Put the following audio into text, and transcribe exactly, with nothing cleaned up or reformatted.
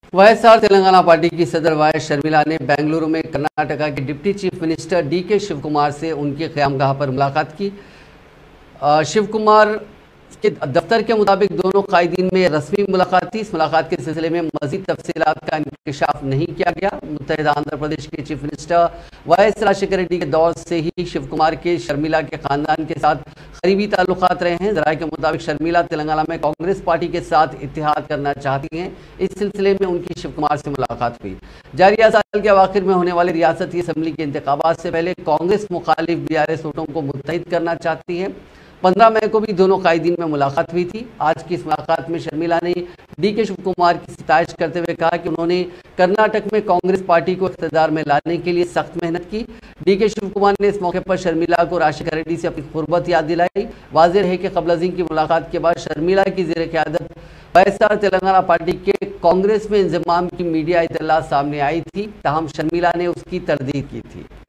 YSR Telangana party की सदर Y Sharmila ने बेंगलुरु में कर्नाटका के डिप्टी चीफ मिनिस्टर डी के शिव कुमार से उनकी क़यामगाह पर मुलाकात की। शिव कुमार के दफ्तर के मुताबिक दोनों कायदीन में रस्मी मुलाकात थी। इस मुलाकात के सिलसिले में मजीद तफसीलात का इंकशाफ नहीं किया गया। मुत्तहिदा आंध्र प्रदेश के chief minister Y S Rajasekhara Reddy के दौर से ही शिव कुमार के शर्मिला के खानदान के साथ करीबी ताल्लुकात रहे हैं। जराये के मुताबिक शर्मिला तेलंगाना में कांग्रेस पार्टी के साथ इत्तेहाद करना चाहती हैं। इस सिलसिले में उनकी शिव कुमार से मुलाकात हुई। जारिया साल के आखिर में होने वाले रियासती असम्बली के इंतखाबात से पहले कांग्रेस मुखालिफ बी आर एस वोटों को मुत्तहिद करना चाहती है। पंद्रह मई को भी दोनों कायदीन में मुलाकात हुई थी। आज की इस मुलाकात में शर्मिला ने डी के शिव कुमार की सिताइश करते हुए कहा कि उन्होंने कर्नाटक में कांग्रेस पार्टी को इख्तियार में लाने के लिए सख्त मेहनत की। डी के शिव कुमार ने इस मौके पर शर्मिला को राजशेखर रेड्डी से अपनी गुर्बत याद दिलाई। वाज़ेह है कि क़ब्ल अज़ीं की मुलाकात के बाद शर्मिला की ज़ेर क़यादत वाईएसआर तेलंगाना पार्टी के कांग्रेस में इंज़माम की मीडिया इत्तला सामने आई थी, ताहम शर्मिला ने उसकी तरदीद की थी।